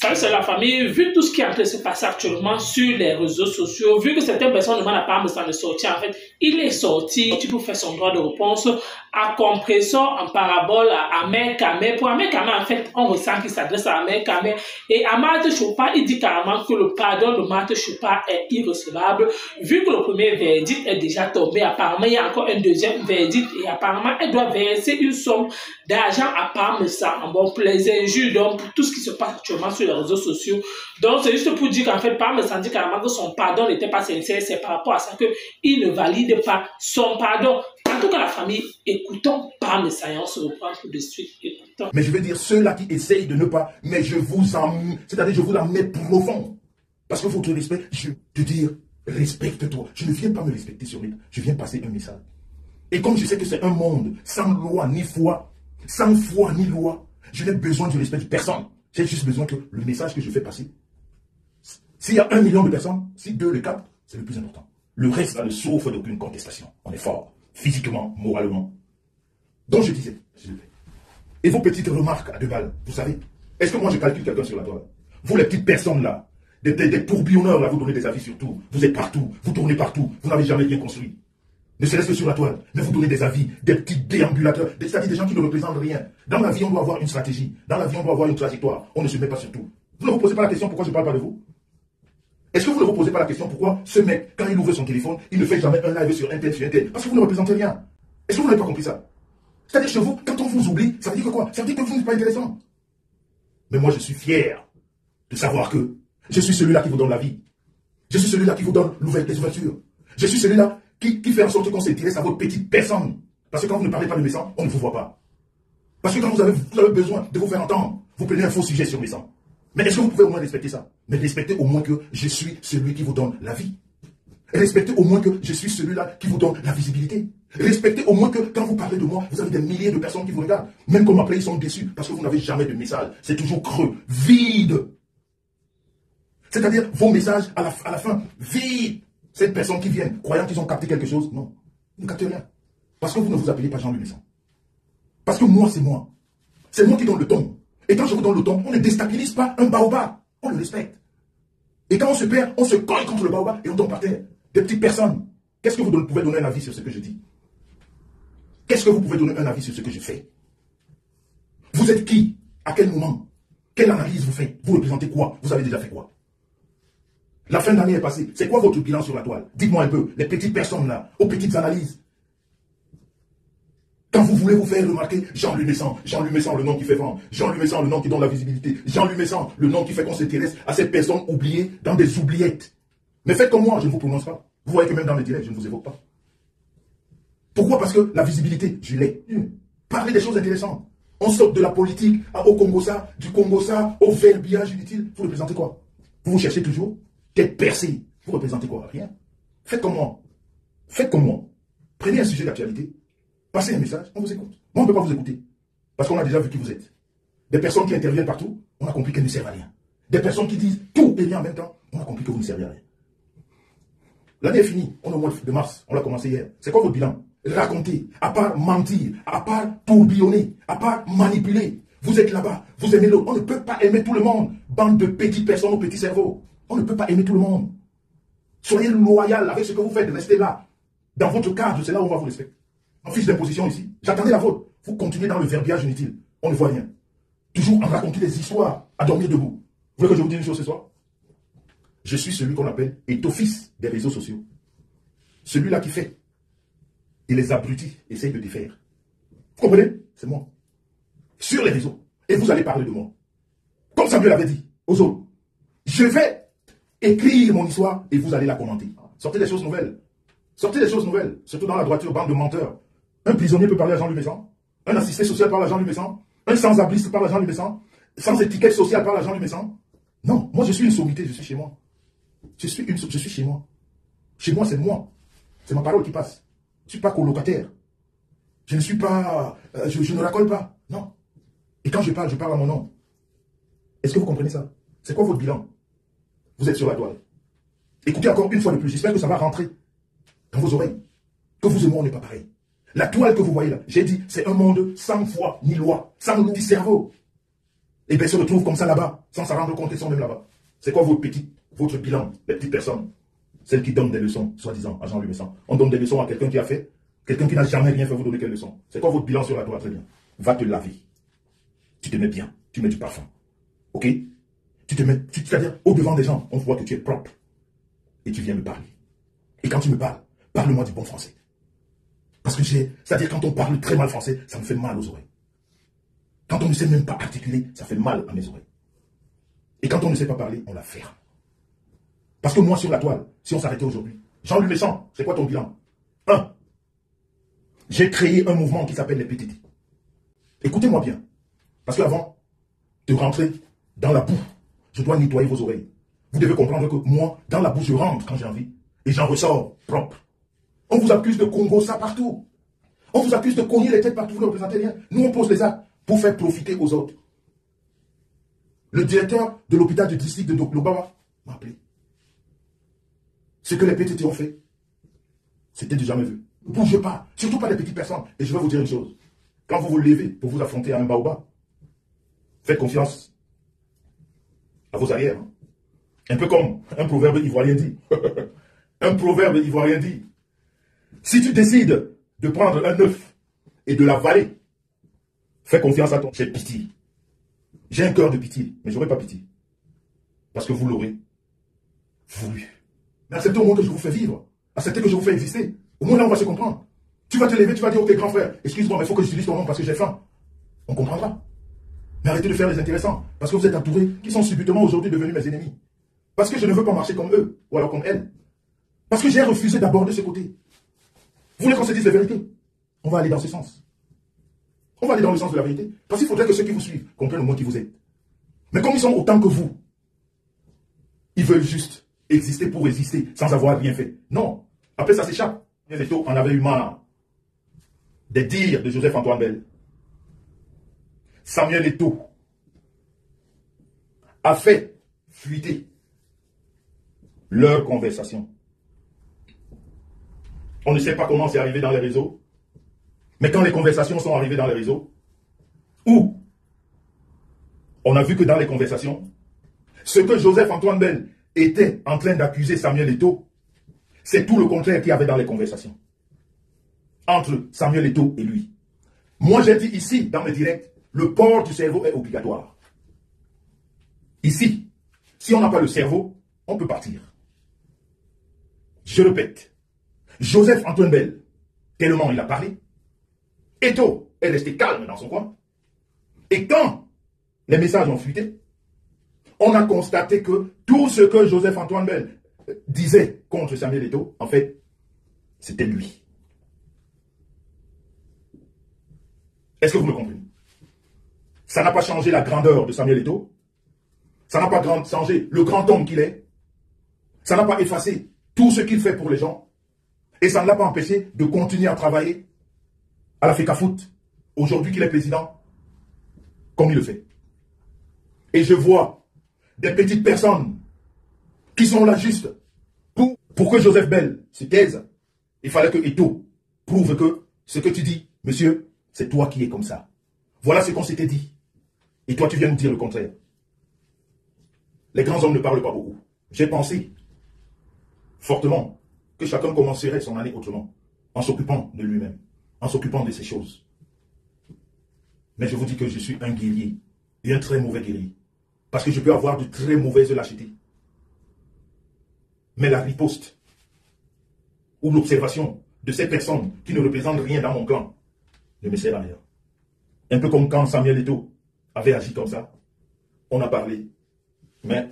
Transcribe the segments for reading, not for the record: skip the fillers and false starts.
Salut, c'est la famille. Vu tout ce qui est en train de se passer actuellement sur les réseaux sociaux, vu que certaines personnes demandent à Pam de sortir, en fait, il est sorti pour faire son droit de réponse à compression en parabole à Ahmed Kamé. Pour Ahmed Kamé, en fait, on ressent qu'il s'adresse à Ahmed Kamé. Et à Marthe Choupa, il dit carrément que le pardon de Marthe Choupa est irrecevable. Vu que le premier verdict est déjà tombé, apparemment, il y a encore un deuxième verdict et apparemment, elle doit verser une somme d'argent à Pam pour les injures, donc pour tout ce qui se passe actuellement sur les réseaux sociaux. Donc c'est juste pour dire qu'en fait Pam dit carrément que son pardon n'était pas sincère. C'est par rapport à ça qu'il ne valide pas son pardon. En tout cas, la famille, écoutons Pam et on se reprend tout de suite. Écoutons. Mais je veux dire, ceux-là qui essayent de ne pas, mais je vous en, c'est-à-dire je vous la mets profond. Parce qu'il faut que respect, je te dire, respecte-toi. Je ne viens pas me respecter sur lui, je viens passer un message. Et comme je sais que c'est un monde sans loi ni foi, sans foi ni loi, je n'ai besoin du respect de personne. J'ai juste besoin que le message que je fais passer, s'il y a 1 million de personnes, si 2 le captent, c'est le plus important. Le reste, là, ne souffre d'aucune contestation. On est fort, physiquement, moralement. Donc je disais, s'il vous plaît. Et vos petites remarques à 2 balles, vous savez, est-ce que moi je calcule quelqu'un sur la toile? Vous les petites personnes là, des tourbillonneurs là, vous donnez des avis sur tout. Vous êtes partout, vous tournez partout, vous n'avez jamais rien construit. Ne serait-ce que sur la toile, mais vous donnez des avis, des petits déambulateurs, c'est-à-dire des gens qui ne représentent rien. Dans la vie, on doit avoir une stratégie. Dans la vie, on doit avoir une trajectoire. On ne se met pas sur tout. Vous ne vous posez pas la question pourquoi je ne parle pas de vous? Est-ce que vous ne vous posez pas la question pourquoi ce mec, quand il ouvre son téléphone, il ne fait jamais un live sur Intel, parce que vous ne représentez rien. Est-ce que vous n'avez pas compris ça? C'est-à-dire chez vous, quand on vous oublie, ça veut dire que quoi? Ça veut dire que vous n'êtes pas intéressant. Mais moi, je suis fier de savoir que je suis celui-là qui vous donne la vie. Je suis celui-là qui vous donne les ouvertures. Je suis celui-là qui fait en sorte qu'on s'intéresse à votre petite personne. Parce que quand vous ne parlez pas de Messan, on ne vous voit pas. Parce que quand vous avez besoin de vous faire entendre, vous prenez un faux sujet sur Messan. Mais est-ce que vous pouvez au moins respecter ça? Mais respectez au moins que je suis celui qui vous donne la vie. Respectez au moins que je suis celui-là qui vous donne la visibilité. Respectez au moins que quand vous parlez de moi, vous avez des milliers de personnes qui vous regardent. Même comme après, ils sont déçus parce que vous n'avez jamais de message. C'est toujours creux, vide. C'est-à-dire vos messages à la fin, vide. Cette personne qui vient, croyant qu'ils ont capté quelque chose, non, ils ne captent rien. Parce que vous ne vous appelez pas Jean Lumessan. Parce que moi, c'est moi. C'est moi qui donne le ton. Et quand je vous donne le ton, on ne déstabilise pas un baobab. On le respecte. Et quand on se perd, on se colle contre le baobab et on tombe par terre. Des petites personnes. Qu'est-ce que vous pouvez donner un avis sur ce que je dis? Qu'est-ce que vous pouvez donner un avis sur ce que je fais? Vous êtes qui? À quel moment? Quelle analyse vous faites? Vous représentez quoi? Vous avez déjà fait quoi? La fin d'année est passée. C'est quoi votre bilan sur la toile? Dites-moi un peu, les petites personnes là, aux petites analyses. Quand vous voulez vous faire remarquer, Jean Lumessan, le nom qui fait vendre, Jean Lumessan, le nom qui donne la visibilité, Jean Lumessan, le nom qui fait qu'on s'intéresse à ces personnes oubliées dans des oubliettes. Mais faites comme moi, je ne vous prononce pas. Vous voyez que même dans les directs, je ne vous évoque pas. Pourquoi? Parce que la visibilité, je l'ai. Parlez des choses intéressantes. On sort de la politique au Congo ça, du Congo ça, au verbiage inutile. Vous représentez quoi? Vous cherchez toujours tête percée. Vous représentez quoi? Rien. Faites comme moi. Faites comme moi. Prenez un sujet d'actualité. Passez un message. On vous écoute. Moi, on ne peut pas vous écouter. Parce qu'on a déjà vu qui vous êtes. Des personnes qui interviennent partout, on a compris qu'elles ne servent à rien. Des personnes qui disent tout et rien en même temps, on a compris que vous ne servez à rien. L'année est finie. On est au mois de mars. On l'a commencé hier. C'est quoi votre bilan? Racontez. À part mentir. À part tourbillonner. À part manipuler. Vous êtes là-bas. Vous aimez l'autre. On ne peut pas aimer tout le monde. Bande de petites personnes au petit cerveau. On ne peut pas aimer tout le monde. Soyez loyal avec ce que vous faites. Restez là. Dans votre cadre, c'est là où on va vous respecter. En fiche d'imposition ici. J'attendais la vôtre. Vous continuez dans le verbiage inutile. On ne voit rien. Toujours en raconter des histoires. À dormir debout. Vous voulez que je vous dise une chose ce soir? Je suis celui qu'on appelle étophis des réseaux sociaux. Celui-là qui fait. Et les abrutis essayent de défaire. Vous comprenez? C'est moi. Sur les réseaux. Et vous allez parler de moi. Comme Samuel avait dit aux autres. Je vais écrire mon histoire et vous allez la commenter. Sortez des choses nouvelles. Sortez des choses nouvelles. Surtout dans la droiture, bande de menteurs. Un prisonnier peut parler à Jean Lumessan. Un assisté social parle à Jean Lumessan. Un sans-abriste parle à Jean Lumessan. Sans étiquette sociale parle à Jean Lumessan. Non, moi je suis une sommité, je suis chez moi. Je suis chez moi. Chez moi, c'est moi. C'est ma parole qui passe. Je ne suis pas colocataire. Je ne suis pas... je ne racole pas. Non. Et quand je parle à mon nom. Est-ce que vous comprenez ça? C'est quoi votre bilan? Vous êtes sur la toile. Écoutez encore une fois de plus. J'espère que ça va rentrer dans vos oreilles. Que vous et moi, on n'est pas pareil. La toile que vous voyez là, j'ai dit, c'est un monde sans foi ni loi, sans petit cerveau. Et bien, se retrouvent comme ça là-bas, sans s'en rendre compte, ils sont même là-bas. C'est quoi votre bilan, les petites personnes? Celles qui donnent des leçons, soi-disant, à Jean-Louis Messan. On donne des leçons à quelqu'un qui a fait, quelqu'un qui n'a jamais rien fait, vous donnez quelle leçon? C'est quoi votre bilan sur la toile? Très bien. Va te laver. Tu te mets bien, tu mets du parfum. Ok? Tu te mets, c'est-à-dire, au-devant des gens, on voit que tu es propre. Et tu viens me parler. Et quand tu me parles, parle-moi du bon français. Parce que c'est-à-dire quand on parle très mal français, ça me fait mal aux oreilles. Quand on ne sait même pas articuler, ça fait mal à mes oreilles. Et quand on ne sait pas parler, on la ferme. Parce que moi, sur la toile, si on s'arrêtait aujourd'hui, Jean-Louis Messan, c'est quoi ton bilan? 1. J'ai créé un mouvement qui s'appelle les PTT. Écoutez-moi bien. Parce qu'avant de rentrer dans la boue, je dois nettoyer vos oreilles. Vous devez comprendre que moi, dans la boue, je rentre quand j'ai envie. Et j'en ressors propre. On vous accuse de Congo, ça partout. On vous accuse de cogner les têtes partout, vous ne représentez rien. Nous, on pose les actes pour faire profiter aux autres. Le directeur de l'hôpital du district de Doklobawa m'a appelé. Ce que les PTT ont fait, c'était du jamais vu. Ne bougez pas, surtout pas les petites personnes. Et je vais vous dire une chose. Quand vous vous levez pour vous affronter à un baobab, faites confiance à vos arrières. Un peu comme un proverbe ivoirien dit. Un proverbe ivoirien dit. Si tu décides de prendre un œuf et de l'avaler, fais confiance à ton. J'ai pitié. J'ai un cœur de pitié, mais je n'aurai pas pitié. Parce que vous l'aurez voulu. Mais acceptez au moins que je vous fais vivre. Acceptez que je vous fais exister. Au moins là, on va se comprendre. Tu vas te lever, tu vas dire, ok, grand frère, excuse-moi, mais il faut que j'utilise ton nom parce que j'ai faim. On comprendra. Mais arrêtez de faire les intéressants. Parce que vous êtes entourés qui sont subitement aujourd'hui devenus mes ennemis. Parce que je ne veux pas marcher comme eux, ou alors comme elles. Parce que j'ai refusé d'aborder ce côté. Vous voulez qu'on se dise la vérité? On va aller dans ce sens. On va aller dans le sens de la vérité. Parce qu'il faudrait que ceux qui vous suivent comprennent au moins qui vous êtes. Mais comme ils sont autant que vous, ils veulent juste exister pour exister sans avoir rien fait. Non. Après, ça s'échappe. Samuel Eto'o en avait eu marre des dires de Joseph-Antoine Bell. Samuel Eto'o a fait fuiter leur conversation. On ne sait pas comment c'est arrivé dans les réseaux, mais quand les conversations sont arrivées dans les réseaux, où on a vu que dans les conversations, ce que Joseph-Antoine Bell était en train d'accuser Samuel Eto'o, c'est tout le contraire qu'il y avait dans les conversations entre Samuel Eto'o et lui. Moi, j'ai dit ici, dans mes directs, le port du cerveau est obligatoire. Ici, si on n'a pas le cerveau, on peut partir. Je répète, Joseph-Antoine Bell, tellement il a parlé, Eto'o est resté calme dans son coin. Et quand les messages ont fuité, on a constaté que tout ce que Joseph-Antoine Bell disait contre Samuel Eto'o, en fait, c'était lui. Est-ce que vous me comprenez? Ça n'a pas changé la grandeur de Samuel Eto'o. Ça n'a pas changé le grand homme qu'il est. Ça n'a pas effacé tout ce qu'il fait pour les gens. Et ça ne l'a pas empêché de continuer à travailler à la FECAFOOT, aujourd'hui qu'il est président, comme il le fait. Et je vois des petites personnes qui sont là juste pour que Joseph Bell se taise. Il fallait que Eto'o prouve que ce que tu dis, monsieur, c'est toi qui es comme ça. Voilà ce qu'on s'était dit. Et toi, tu viens nous dire le contraire. Les grands hommes ne parlent pas beaucoup. J'ai pensé fortement que chacun commencerait son année autrement, en s'occupant de lui-même, en s'occupant de ces choses. Mais je vous dis que je suis un guerrier, et un très mauvais guerrier, parce que je peux avoir de très mauvaises lâchetés. Mais la riposte, ou l'observation de ces personnes qui ne représentent rien dans mon clan, ne me sert à rien. Un peu comme quand Samuel Eto'o avait agi comme ça, on a parlé, mais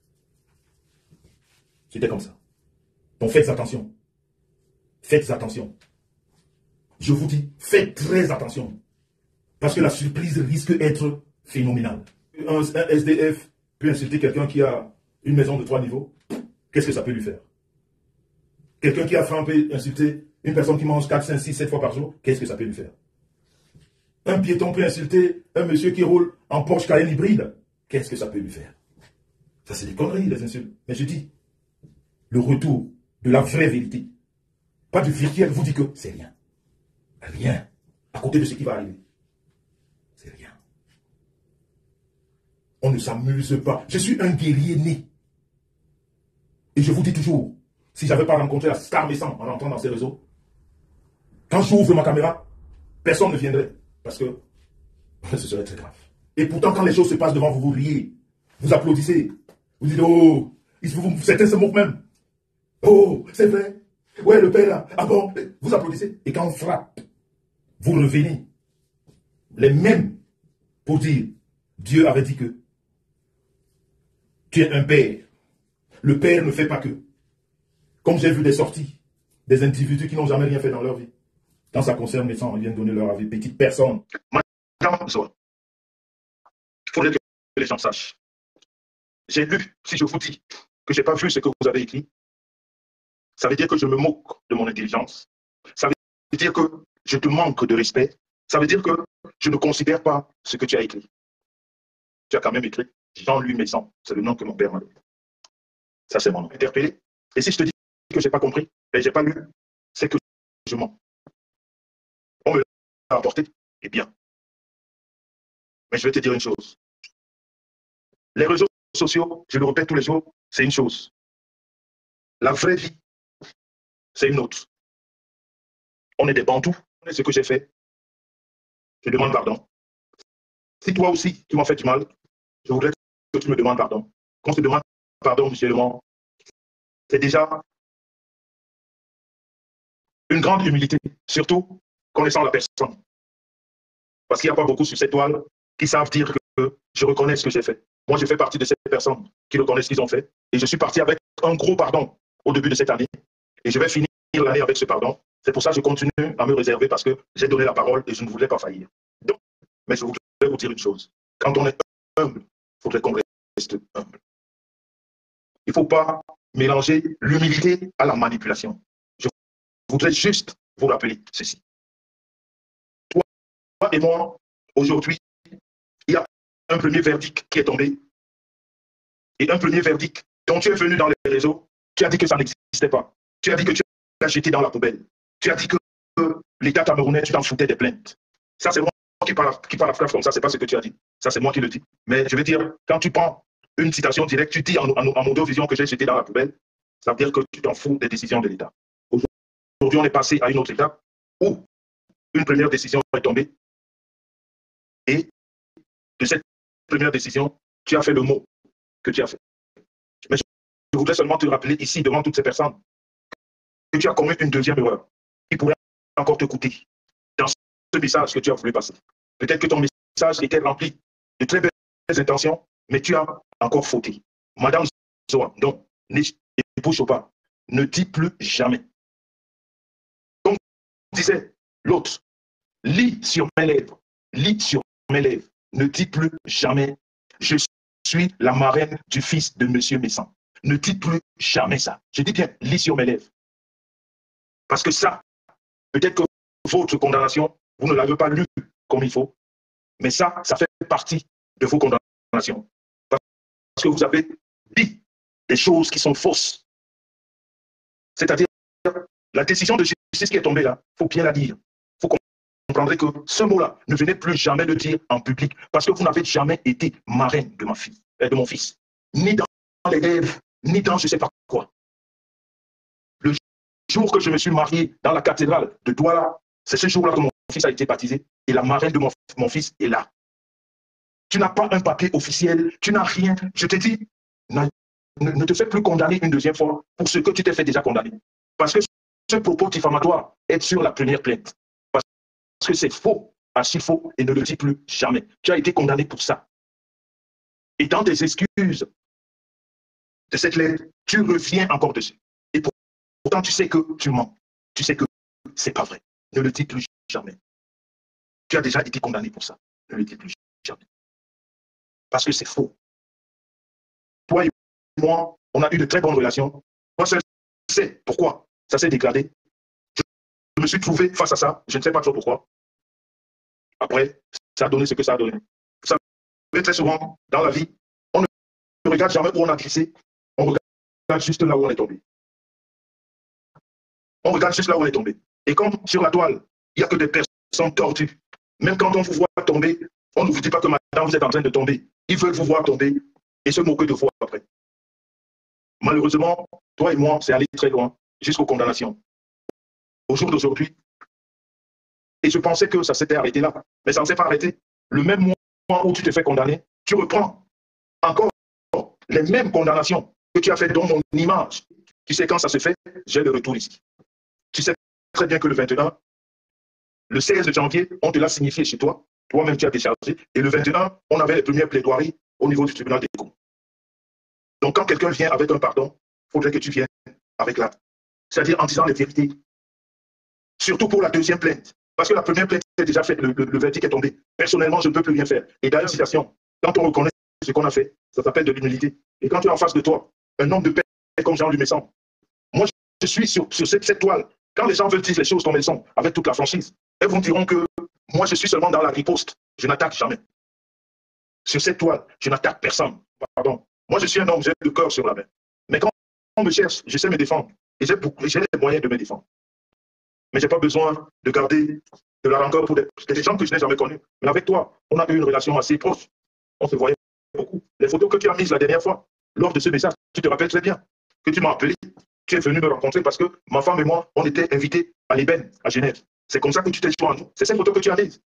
c'était comme ça. Donc faites attention. Faites attention. Je vous dis, faites très attention. Parce que la surprise risque d'être phénoménale. Un SDF peut insulter quelqu'un qui a une maison de 3 niveaux. Qu'est-ce que ça peut lui faire? Quelqu'un qui a faim peut insulter une personne qui mange 4, 5, 6, 7 fois par jour. Qu'est-ce que ça peut lui faire? Un piéton peut insulter un monsieur qui roule en Porsche Cayenne hybride. Qu'est-ce que ça peut lui faire? Ça, c'est des conneries, les insultes. Mais je dis, le retour de la vraie vérité, pas du virtuel, vous dit que c'est rien. Rien. À côté de ce qui va arriver. C'est rien. On ne s'amuse pas. Je suis un guerrier né. Et je vous dis toujours, si je n'avais pas rencontré la star Messan en rentrant dans ces réseaux, quand j'ouvre ma caméra, personne ne viendrait. Parce que ce serait très grave. Et pourtant, quand les choses se passent devant vous, vous riez. Vous applaudissez. Vous dites, oh, certains se moquent même. Oh, c'est vrai. Ouais, le père là. Ah bon, vous applaudissez. Et quand on frappe, vous revenez. Les mêmes pour dire, Dieu avait dit que tu es un père. Le père ne fait pas que. Comme j'ai vu des sorties, des individus qui n'ont jamais rien fait dans leur vie. Quand ça concerne les sangs, ils viennent donner leur avis. Petite personne. Madame Zoa, il faudrait que les gens sachent. J'ai lu, si je vous dis que je n'ai pas vu ce que vous avez écrit, ça veut dire que je me moque de mon intelligence. Ça veut dire que je te manque de respect. Ça veut dire que je ne considère pas ce que tu as écrit. Tu as quand même écrit Jean-Louis Messan. C'est le nom que mon père m'a donné. Ça, c'est mon nom. Interpellé. Et si je te dis que je n'ai pas compris, et je n'ai pas lu, c'est que je mens. On me l'a apporté, eh bien. Mais je vais te dire une chose. Les réseaux sociaux, je le répète tous les jours, c'est une chose. La vraie vie, c'est une autre. On est des bantous. C'est ce que j'ai fait. Je demande pardon. Si toi aussi, tu m'as fait du mal, je voudrais que tu me demandes pardon. Qu'on se demande pardon mutuellement, c'est déjà une grande humilité, surtout connaissant la personne. Parce qu'il n'y a pas beaucoup sur cette toile qui savent dire que je reconnais ce que j'ai fait. Moi, je fais partie de ces personnes qui reconnaissent ce qu'ils ont fait. Et je suis parti avec un gros pardon au début de cette année. Et je vais finir l'année avec ce pardon. C'est pour ça que je continue à me réserver parce que j'ai donné la parole et je ne voulais pas faillir. Donc, mais je voudrais vous dire une chose. Quand on est humble, il faudrait qu'on reste humble. Il ne faut pas mélanger l'humilité à la manipulation. Je voudrais juste vous rappeler ceci. Toi et moi, aujourd'hui, il y a un premier verdict qui est tombé. Et un premier verdict dont tu es venu dans les réseaux, tu as dit que ça n'existait pas. Tu as dit que tu l'as jeté dans la poubelle. Tu as dit que l'État camerounais, tu t'en foutais des plaintes. Ça, c'est moi qui parle à frère comme ça, c'est pas ce que tu as dit. Ça, c'est moi qui le dis. Mais je veux dire, quand tu prends une citation directe, tu dis en Mondo-Vision que j'ai jeté dans la poubelle, ça veut dire que tu t'en fous des décisions de l'État. Aujourd'hui, on est passé à une autre étape où une première décision est tombée. Et de cette première décision, tu as fait le mot que tu as fait. Mais je voudrais seulement te rappeler ici, devant toutes ces personnes, que tu as commis une deuxième erreur qui pourrait encore te coûter dans ce message que tu as voulu passer. Peut-être que ton message était rempli de très belles intentions, mais tu as encore fauté. Madame Zoa, donc, n'épouche pas, ne dis plus jamais. Comme disait l'autre, lis sur mes lèvres, ne dis plus jamais, je suis la marraine du fils de Monsieur Messan. Ne dites plus jamais ça. Je dis bien, lis sur mes lèvres. Parce que ça, peut-être que votre condamnation, vous ne l'avez pas lu comme il faut, mais ça fait partie de vos condamnations. Parce que vous avez dit des choses qui sont fausses. C'est-à-dire, la décision de justice qui est tombée là, il faut bien la dire. Il faut comprendre que ce mot-là, ne venez plus jamais le dire en public, parce que vous n'avez jamais été marraine de ma fille, de mon fils. Ni dans les rêves, ni dans je ne sais pas quoi. Le jour que je me suis marié dans la cathédrale de Douala, c'est ce jour-là que mon fils a été baptisé et la marraine de mon fils est là. Tu n'as pas un papier officiel, tu n'as rien. Je te dis, ne te fais plus condamner une deuxième fois pour ce que tu t'es fait déjà condamner. Parce que ce propos diffamatoire est sur la première plainte. Parce que c'est faux, archi faux, et ne le dis plus jamais. Tu as été condamné pour ça. Et dans tes excuses de cette lettre, tu reviens encore dessus. Et pourtant, tu sais que tu mens. Tu sais que c'est pas vrai. Ne le dis plus jamais. Tu as déjà été condamné pour ça. Ne le dis plus jamais. Parce que c'est faux. Toi et moi, on a eu de très bonnes relations. Moi seul sais pourquoi ça s'est dégradé. Je me suis trouvé face à ça. Je ne sais pas trop pourquoi. Après, ça a donné ce que ça a donné. Vous savez, très souvent, dans la vie, on ne regarde jamais où on a glissé. On regarde juste là où on est tombé. On regarde juste là où on est tombé. Et comme sur la toile, il n'y a que des personnes tordues. Même quand on vous voit tomber, on ne vous dit pas que madame, vous êtes en train de tomber. Ils veulent vous voir tomber et se moquer de vous après. Malheureusement, toi et moi, c'est allé très loin, jusqu'aux condamnations. Au jour d'aujourd'hui, et je pensais que ça s'était arrêté là, mais ça ne s'est pas arrêté. Le même mois où tu te fais condamner, tu reprends encore les mêmes condamnations que tu as fait dans mon image. Tu sais, quand ça se fait, j'ai le retour ici. Tu sais très bien que le 21, le 16 janvier, on te l'a signifié chez toi. Toi-même, tu as déchargé. Et le 21, on avait les premières plaidoiries au niveau du tribunal des comptes. Donc, quand quelqu'un vient avec un pardon, il faudrait que tu viennes avec l'acte. C'est-à-dire en disant les vérités. Surtout pour la deuxième plainte. Parce que la première plainte est déjà faite, le verdict est tombé. Personnellement, je ne peux plus rien faire. Et d'ailleurs, citation, quand on reconnaît ce qu'on a fait, ça s'appelle de l'humilité. Et quand tu es en face de toi, un homme de paix comme Jean Lumesson, moi, je suis sur cette toile. Quand les gens veulent dire les choses comme elles sont, avec toute la franchise, elles vous diront que moi, je suis seulement dans la riposte. Je n'attaque jamais. Sur cette toile, je n'attaque personne. Pardon. Moi, je suis un homme, j'ai le cœur sur la main. Mais quand on me cherche, je sais me défendre. Et j'ai les moyens de me défendre. Mais je n'ai pas besoin de garder de la rancœur pour des gens que je n'ai jamais connus. Mais avec toi, on a eu une relation assez proche. On se voyait beaucoup. Les photos que tu as mises la dernière fois, lors de ce message, tu te rappelles très bien que tu m'as appelé. Tu es venu me rencontrer parce que ma femme et moi, on était invités à l'Ébène, à Genève. C'est comme ça que tu t'es joint à nous. C'est cette photo que tu as mise.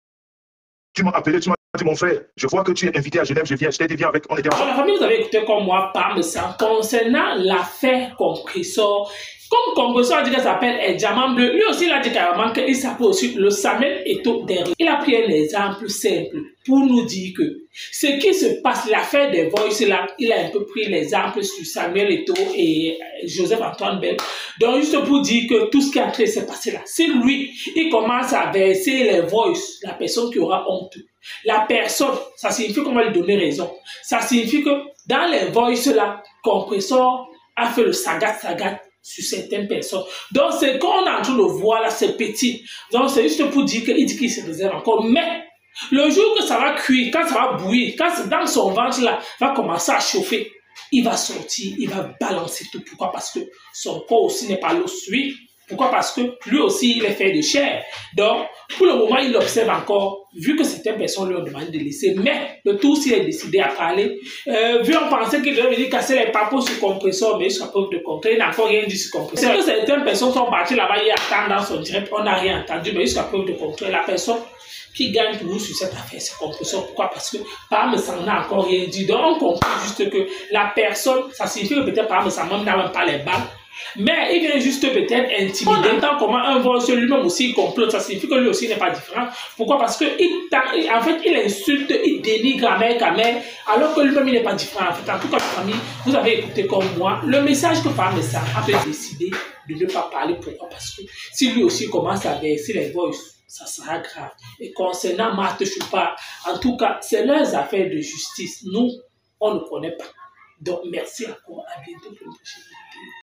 Tu m'as appelé, tu m'as dit, mon frère, je vois que tu es invité à Genève, je viens, je t'ai dit, viens avec, on était ensemble. La famille, vous avez écouté comme moi, Pam Sam, concernant l'affaire Compressor. Comme Compressor a dit qu'elle s'appelle Diamant Bleu, lui aussi il a dit carrément qu'il s'appelle aussi le Samuel Eto'o derrière. Il a pris un exemple simple pour nous dire que ce qui se passe, l'affaire des Voice là, il a un peu pris l'exemple sur Samuel Eto'o et Joseph-Antoine Bell. Donc juste pour dire que tout ce qui a traité s'est passé là, si lui, il commence à verser les Voice, la personne qui aura honte, la personne, ça signifie qu'on va lui donner raison. Ça signifie que dans les Voice là, Compressor a fait le sagat sur certaines personnes. Donc, ce qu'on est en train de voir là, c'est petit. Donc, c'est juste pour dire qu'il se réserve encore. Mais, le jour que ça va cuire, quand ça va bouillir, quand dans son ventre là, va commencer à chauffer, il va sortir, il va balancer tout. Pourquoi? Parce que son corps aussi n'est pas l'os. Oui. Pourquoi? Parce que lui aussi, il est fait de chair. Donc, pour le moment, il observe encore, vu que certaines personnes lui ont demandé de laisser. Mais, le tout, s'il est décidé à parler, vu on pensait qu'il devait venir casser les papos sur Compressor, mais jusqu'à preuve de contraire, il n'a encore rien dit sur Compressor. C'est que certaines personnes sont parties là-bas, il attendent dans son direct, on n'a rien entendu, mais jusqu'à preuve de contraire, la personne qui gagne toujours sur cette affaire, c'est Compressor. Pourquoi? Parce que Pam Sam n'a encore rien dit. Donc, on comprend juste que la personne, ça signifie que peut-être Pam Sam n'a même pas les balles. Mais il vient juste peut-être intimider. En tant comment un Voice lui-même aussi il complote, ça signifie que lui aussi n'est pas différent. Pourquoi? Parce que en fait, il insulte, il dénigre à mère, alors que lui-même il n'est pas différent. En fait, en tout cas, famille, vous avez écouté comme moi le message que Pam Sam a peut décidé de ne pas parler. Pourquoi? Parce que si lui aussi commence à verser les Voice, ça sera grave. Et concernant Marthe Choupa, en tout cas, c'est leurs affaires de justice. Nous, on ne connaît pas. Donc, merci encore. À bientôt pour une prochaine vidéo.